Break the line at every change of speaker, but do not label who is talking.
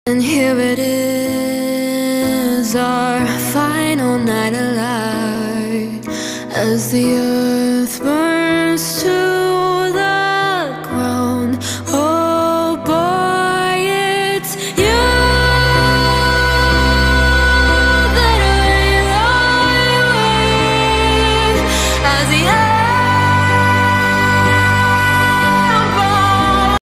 And here it is, our final night alive, as the earth burns to